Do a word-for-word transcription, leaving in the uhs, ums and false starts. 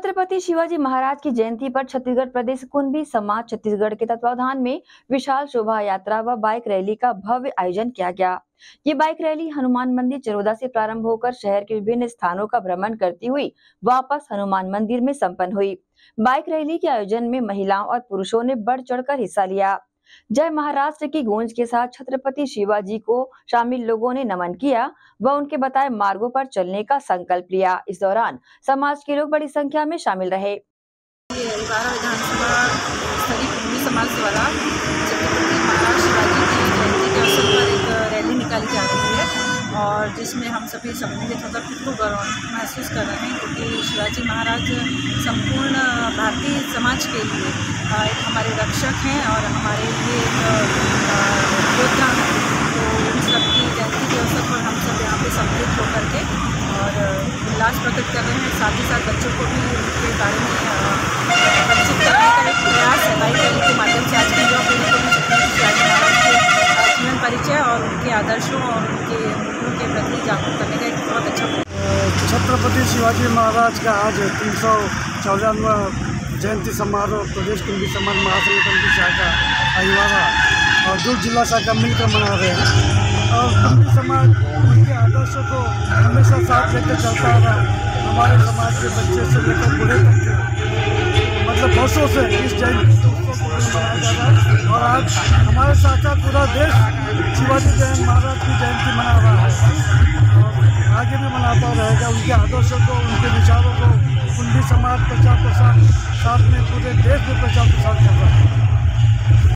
छत्रपति शिवाजी महाराज की जयंती पर छत्तीसगढ़ प्रदेश कुणबी समाज छत्तीसगढ़ के तत्वावधान में विशाल शोभा यात्रा व बाइक रैली का भव्य आयोजन किया गया। ये बाइक रैली हनुमान मंदिर चरोदा से प्रारंभ होकर शहर के विभिन्न स्थानों का भ्रमण करती हुई वापस हनुमान मंदिर में संपन्न हुई। बाइक रैली के आयोजन में महिलाओं और पुरुषों ने बढ़ चढ़कर हिस्सा लिया। जय महाराष्ट्र की गूंज के साथ छत्रपति शिवाजी को शामिल लोगों ने नमन किया व उनके बताए मार्गों पर चलने का संकल्प लिया। इस दौरान समाज के लोग बड़ी संख्या में शामिल रहे। विधानसभा स्थलीय कुणबी समाज द्वारा छत्रपति महाराज शिवाजी की जयंती के अवसर पर एक रैली निकाली जा रही है और जिसमें हम सभी सम्मिलित होकर खुद को गौरव महसूस कर रहे हैं, क्योंकि शिवाजी महाराज संपूर्ण भारतीय समाज के लिए एक हमारे रक्षक हैं और हमारे लिए एक योद्धा हैं। तो इन सबकी जयंती के अवसर पर हम सब यहाँ पे सम्मिलित होकर के और उल्लास प्रकट कर रहे हैं। साथ ही साथ बच्चों को भी उनके बारे में परिचित करने का एक प्रयास है। बाइक रैली के माध्यम से आज की युवा पीढ़ी को भी छत्रपति शिवाजी महाराज के जीवन परिचय और उनके आदर्शों और उनके मूल्यों के प्रति जागरूक करने का एक बहुत अच्छा। छत्रपति शिवाजी महाराज का आज तीन सौ चौरानवा जयंती समारोह प्रदेश कुणबी समाज महासंघ कमेटी शाखा अहिवारा और दुर्ग जिला शाखा मिलकर मना रहे हैं और कुणबी समाज उनके आदर्शों को हमेशा साथ लेकर चलता रहा। हमारे समाज के बच्चे से लेकर बूढ़े तक मतलब वर्षों से इस जयंती को मनाया जा रहा है और आज हमारे साथ साथ पूरा देश शिवाजी जयंती महाराज की जयंती मना रहा है और आगे भी मनाता रहेगा। उनके आदर्शों को, उनके विचारों को कुणबी समाज प्रचार प्रसार साथ में पूरे देश में प्रचार प्रसार कर रहा है।